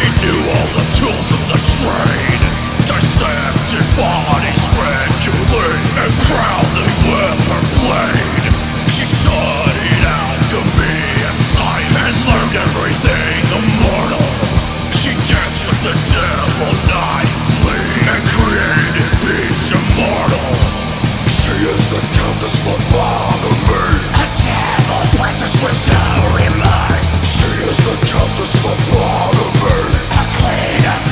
She knew all the tools of the trade, dissected bodies regularly and proudly with her blade. She studied alchemy and science and learned everything immortal. She danced with the devil nightly and created beasts immortal. She is the Countess Lobotomy, a devil princess with no remorse. She is the Countess Lobotomy, a queen of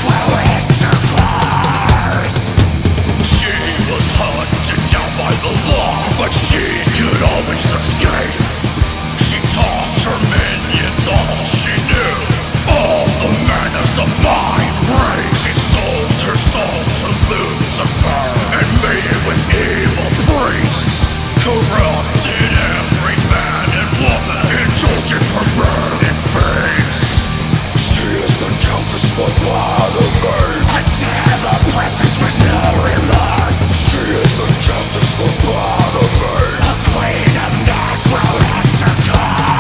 necro-intercourse. She was hunted down by the law, but she could always escape. She taught her minions all she knew, all the madness of my race. She sold her soul to Lucifer and made it with evil priests, corrupted every man and woman, indulgent perverted face. She is the Countess Lobotomy, a devil princess with no remorse. She is the Countess Lobotomy, a queen of necro-intercourse.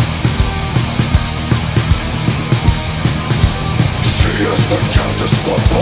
The Countess